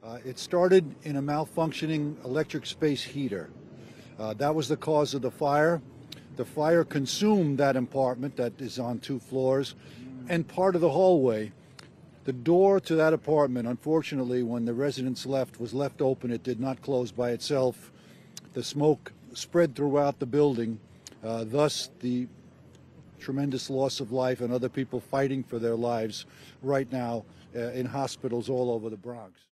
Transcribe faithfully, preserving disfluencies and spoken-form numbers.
Uh, it started in a malfunctioning electric space heater. Uh, that was the cause of the fire. The fire consumed that apartment that is on two floors and part of the hallway. The door to that apartment, unfortunately, when the residents left, was left open. It did not close by itself. The smoke spread throughout the building, uh, thus the tremendous loss of life and other people fighting for their lives right now uh, in hospitals all over the Bronx.